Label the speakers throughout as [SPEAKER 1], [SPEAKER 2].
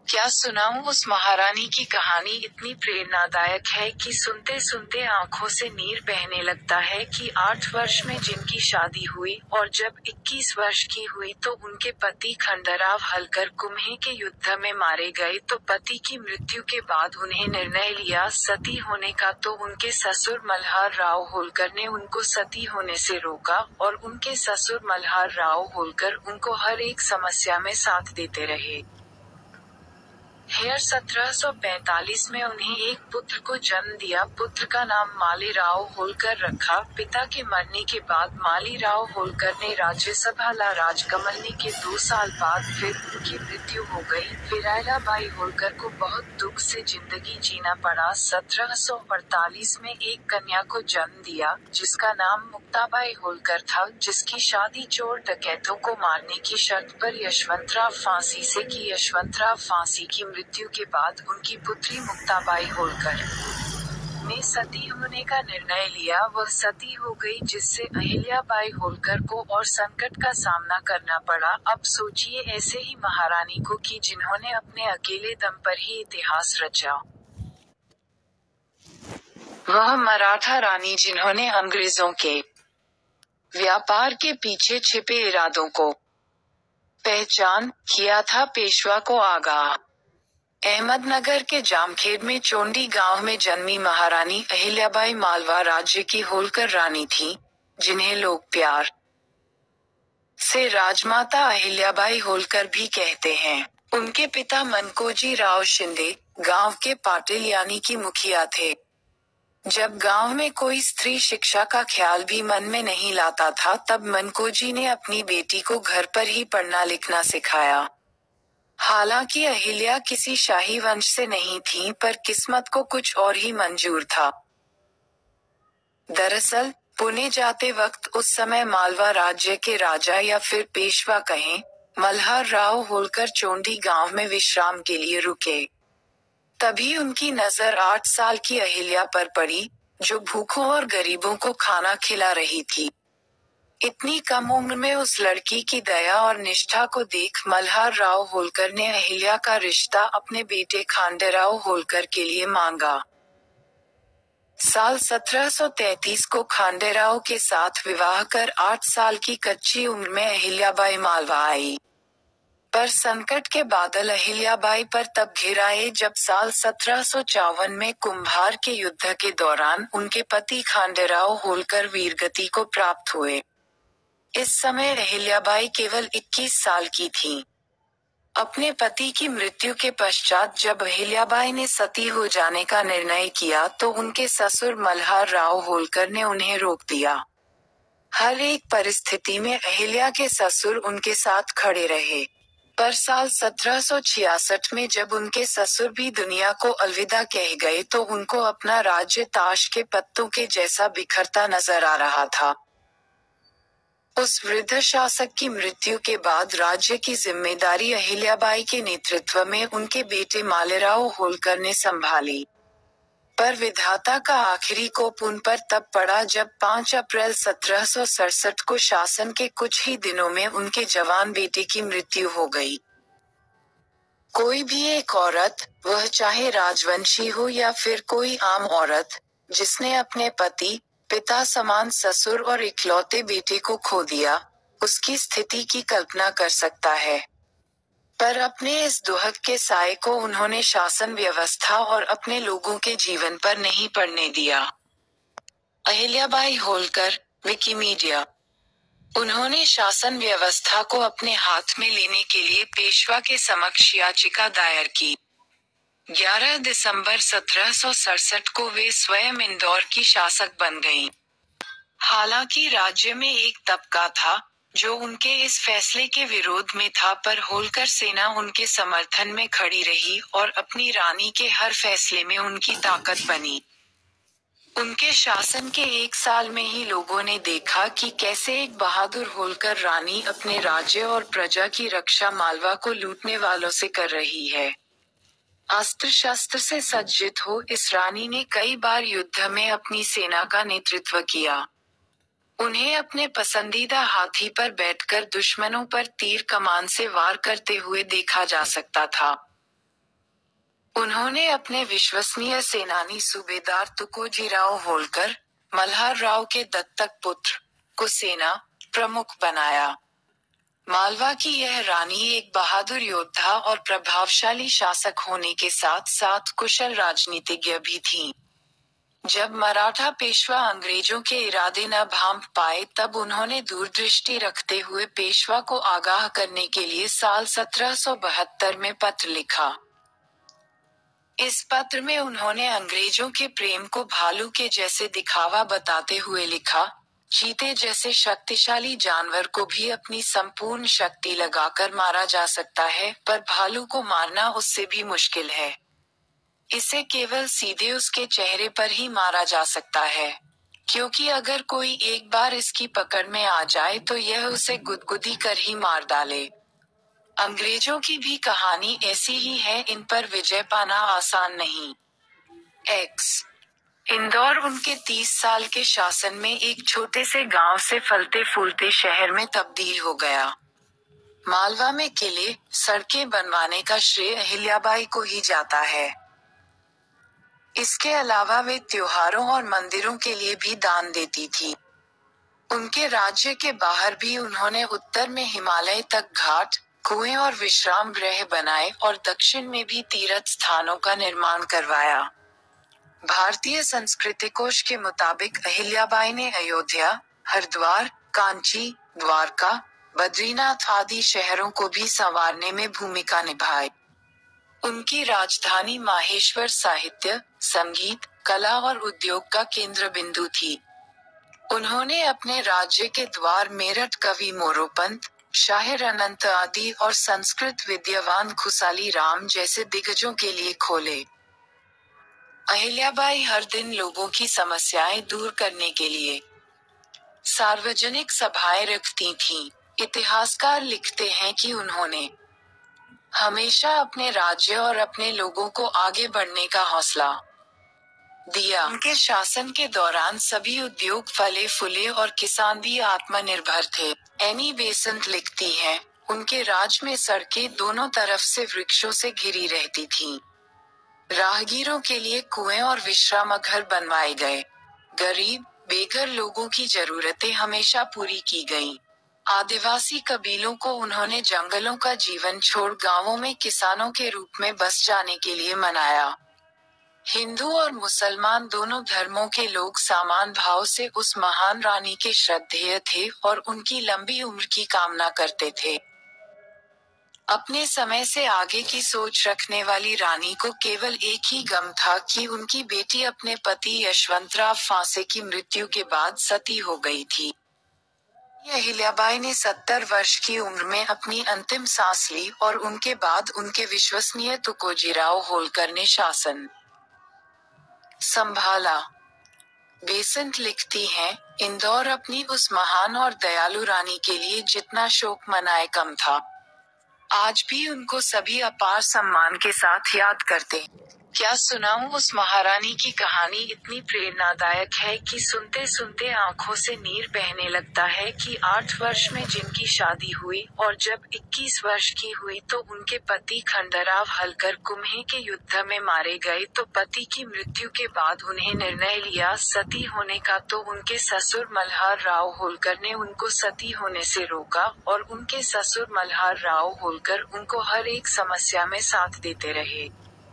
[SPEAKER 1] क्या सुनाऊं उस महारानी की कहानी इतनी प्रेरणादायक है कि सुनते सुनते आंखों से नीर बहने लगता है कि 8 वर्ष में जिनकी शादी हुई और जब 21 वर्ष की हुई तो उनके पति खंडराव हलकर कुम्हे के युद्ध में मारे गए, तो पति की मृत्यु के बाद उन्हें निर्णय लिया सती होने का, तो उनके ससुर मल्हार राव होलकर ने उनको सती होने से रोका और उनके ससुर मल्हार राव होलकर उनको हर एक समस्या में साथ देते रहे। 1745 में उन्हें एक पुत्र को जन्म दिया। पुत्र का नाम मालीराव होलकर रखा। पिता के मरने के बाद मालीराव होलकर ने राज्यसभा ला राजकमलने के 2 साल बाद फिर उनकी मृत्यु हो गई। फिर अहिल्याबाई होलकर को बहुत दुख से जिंदगी जीना पड़ा। 1748 में एक कन्या को जन्म दिया जिसका नाम मुक्ताबाई होलकर था, जिसकी शादी चोर डकैतों को मारने की शर्त पर यशवंतराव फांसी से की। यशवंतराव फांसी की मृत्यु के बाद उनकी पुत्री मुक्ताबाई होलकर ने सती होने का निर्णय लिया। वह सती हो गई, जिससे अहिल्याबाई होलकर को और संकट का सामना करना पड़ा। अब सोचिए ऐसे ही महारानी को कि जिन्होंने अपने अकेले दम पर ही इतिहास रचा। वह मराठा रानी जिन्होंने अंग्रेजों के व्यापार के पीछे छिपे इरादों को पहचान किया था, पेशवा को आगाह। अहमदनगर के जामखेड़ में चोंडी गांव में जन्मी महारानी अहिल्याबाई मालवा राज्य की होलकर रानी थी, जिन्हें लोग प्यार से राजमाता अहिल्याबाई होलकर भी कहते हैं। उनके पिता मनकोजी राव शिंदे गांव के पाटिल यानी कि मुखिया थे। जब गांव में कोई स्त्री शिक्षा का ख्याल भी मन में नहीं लाता था, तब मनकोजी ने अपनी बेटी को घर पर ही पढ़ना लिखना सिखाया। हालांकि अहिल्या किसी शाही वंश से नहीं थी, पर किस्मत को कुछ और ही मंजूर था। दरअसल पुणे जाते वक्त उस समय मालवा राज्य के राजा या फिर पेशवा कहें, मल्हार राव होलकर चोंडी गांव में विश्राम के लिए रुके। तभी उनकी नजर 8 साल की अहिल्या पर पड़ी, जो भूखों और गरीबों को खाना खिला रही थी। इतनी कम उम्र में उस लड़की की दया और निष्ठा को देख मल्हार राव होलकर ने अहिल्या का रिश्ता अपने बेटे खांडेराव होलकर के लिए मांगा। साल 1733 को खांडेराव के साथ विवाह कर 8 साल की कच्ची उम्र में अहिल्याबाई मालवा आई। पर संकट के बादल अहिल्याबाई पर तब घिर आए जब साल 1754 में कुंभार के युद्ध के दौरान उनके पति खांडेराव होलकर वीरगति को प्राप्त हुए। इस समय अहिल्याबाई केवल 21 साल की थीं। अपने पति की मृत्यु के पश्चात जब अहिल्याबाई ने सती हो जाने का निर्णय किया, तो उनके ससुर मल्हार राव होलकर ने उन्हें रोक दिया। हर एक परिस्थिति में अहिल्या के ससुर उनके साथ खड़े रहे। पर साल 1766 में जब उनके ससुर भी दुनिया को अलविदा कह गए, तो उनको अपना राज्य ताश के पत्तों के जैसा बिखरता नजर आ रहा था। उस वृद्ध शासक की मृत्यु के बाद राज्य की जिम्मेदारी अहिल्याबाई के नेतृत्व में उनके बेटे मालेराव होलकर ने संभाली। पर विधाता का आखिरी कोप उन पर तब पड़ा जब 5 अप्रैल 1767 को शासन के कुछ ही दिनों में उनके जवान बेटे की मृत्यु हो गई। कोई भी एक औरत, वह चाहे राजवंशी हो या फिर कोई आम औरत, जिसने अपने पति, पिता समान ससुर और इकलौते बेटे को खो दिया, उसकी स्थिति की कल्पना कर सकता है। पर अपने इस दुहक के साए को उन्होंने शासन व्यवस्था और अपने लोगों के जीवन पर नहीं पड़ने दिया। अहिल्याबाई होलकर, विकिमीडिया। उन्होंने शासन व्यवस्था को अपने हाथ में लेने के लिए पेशवा के समक्ष याचिका दायर की। 11 दिसंबर 1767 को वे स्वयं इंदौर की शासक बन गईं। हालांकि राज्य में एक तबका था जो उनके इस फैसले के विरोध में था, पर होलकर सेना उनके समर्थन में खड़ी रही और अपनी रानी के हर फैसले में उनकी ताकत बनी। उनके शासन के 1 साल में ही लोगों ने देखा कि कैसे एक बहादुर होलकर रानी अपने राज्य और प्रजा की रक्षा मालवा को लूटने वालों से कर रही है। अस्त्र शस्त्र से सज्जित हो इस रानी ने कई बार युद्ध में अपनी सेना का नेतृत्व किया। उन्हें अपने पसंदीदा हाथी पर बैठकर दुश्मनों पर तीर कमान से वार करते हुए देखा जा सकता था। उन्होंने अपने विश्वसनीय सेनानी सूबेदार तुकोजीराव होलकर, मल्हार राव के दत्तक पुत्र, को सेना प्रमुख बनाया। मालवा की यह रानी एक बहादुर योद्धा और प्रभावशाली शासक होने के साथ साथ कुशल राजनीतिज्ञ भी थीं। जब मराठा पेशवा अंग्रेजों के इरादे न भांप पाए तब उन्होंने दूरदृष्टि रखते हुए पेशवा को आगाह करने के लिए साल 1772 में पत्र लिखा। इस पत्र में उन्होंने अंग्रेजों के प्रेम को भालू के जैसे दिखावा बताते हुए लिखा, चीते जैसे शक्तिशाली जानवर को भी अपनी संपूर्ण शक्ति लगाकर मारा जा सकता है, पर भालू को मारना उससे भी मुश्किल है। इसे केवल सीधे उसके चेहरे पर ही मारा जा सकता है, क्योंकि अगर कोई एक बार इसकी पकड़ में आ जाए तो यह उसे गुदगुदी कर ही मार डाले। अंग्रेजों की भी कहानी ऐसी ही है, इन पर विजय पाना आसान नहीं। इंदौर उनके 30 साल के शासन में एक छोटे से गांव से फलते फूलते शहर में तब्दील हो गया। मालवा में किले, सड़कें बनवाने का श्रेय अहिल्याबाई को ही जाता है। इसके अलावा वे त्योहारों और मंदिरों के लिए भी दान देती थी। उनके राज्य के बाहर भी उन्होंने उत्तर में हिमालय तक घाट, कुएं और विश्राम गृह बनाए और दक्षिण में भी तीर्थ स्थानों का निर्माण करवाया। भारतीय संस्कृति कोश के मुताबिक अहिल्याबाई ने अयोध्या, हरिद्वार, कांची, द्वारका, बद्रीनाथ आदि शहरों को भी संवारने में भूमिका निभाई। उनकी राजधानी माहेश्वर साहित्य, संगीत, कला और उद्योग का केंद्र बिंदु थी। उन्होंने अपने राज्य के द्वार मेरठ कवि मोरोपंत, शाहिर अनंत आदि और संस्कृत विद्यावान खुसाली राम जैसे दिग्गजों के लिए खोले। अहिल्याबाई हर दिन लोगों की समस्याएं दूर करने के लिए सार्वजनिक सभाएं रखती थीं। इतिहासकार लिखते हैं कि उन्होंने हमेशा अपने राज्य और अपने लोगों को आगे बढ़ने का हौसला दिया। उनके शासन के दौरान सभी उद्योग फले फूले और किसान भी आत्मनिर्भर थे। एनी बेसेंट लिखती हैं, उनके राज में सड़कें दोनों तरफ से वृक्षों से घिरी रहती थीं। राहगीरों के लिए कुएं और विश्राम घर बनवाए गए। गरीब, बेघर लोगों की जरूरतें हमेशा पूरी की गईं। आदिवासी कबीलों को उन्होंने जंगलों का जीवन छोड़ गांवों में किसानों के रूप में बस जाने के लिए मनाया। हिंदू और मुसलमान दोनों धर्मों के लोग समान भाव से उस महान रानी के श्रद्धेय थे और उनकी लंबी उम्र की कामना करते थे। अपने समय से आगे की सोच रखने वाली रानी को केवल एक ही गम था कि उनकी बेटी अपने पति यशवंतराव फांसे की मृत्यु के बाद सती हो गई थी। अहिल्याबाई ने 70 वर्ष की उम्र में अपनी अंतिम सांस ली और उनके बाद उनके विश्वसनीय तुकोजीराव होलकर ने शासन संभाला। बेसेंट लिखती हैं, इंदौर अपनी उस महान और दयालु रानी के लिए जितना शोक मनाए कम था। आज भी उनको सभी अपार सम्मान के साथ याद करते। क्या सुनाऊं उस महारानी की कहानी इतनी प्रेरणादायक है कि सुनते सुनते आंखों से नीर बहने लगता है कि 8 वर्ष में जिनकी शादी हुई और जब 21 वर्ष की हुई तो उनके पति खंडराव हलकर कुम्हे के युद्ध में मारे गए, तो पति की मृत्यु के बाद उन्हें निर्णय लिया सती होने का, तो उनके ससुर मल्हार राव होलकर ने उनको सती होने से रोका और उनके ससुर मल्हार राव होलकर उनको हर एक समस्या में साथ देते रहे।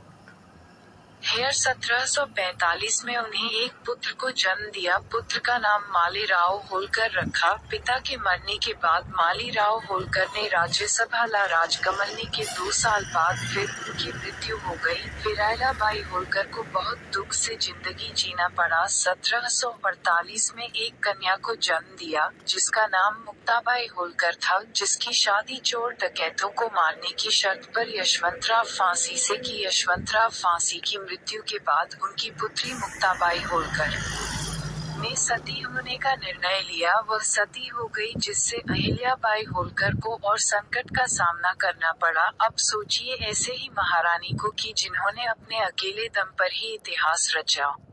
[SPEAKER 1] 1745 में उन्हें एक पुत्र को जन्म दिया। पुत्र का नाम मालीराव होलकर रखा। पिता के मरने के बाद मालीराव होलकर ने राज्यसभा ला राजकमलने के 2 साल बाद फिर उनकी मृत्यु हो गई। फिर अहिल्याबाई होलकर को बहुत दुख से जिंदगी जीना पड़ा। 1748 में एक कन्या को जन्म दिया जिसका नाम मुक्ताबाई होलकर था, जिसकी शादी चोर डकैतों को मारने की शर्त पर यशवंतराव फांसी से की। यशवंतराव फांसी की मृत्यु के बाद उनकी पुत्री मुक्ताबाई होलकर ने सती होने का निर्णय लिया। वह सती हो गई, जिससे अहिल्याबाई होलकर को और संकट का सामना करना पड़ा। अब सोचिए ऐसे ही महारानी को कि जिन्होंने अपने अकेले दम पर ही इतिहास रचा।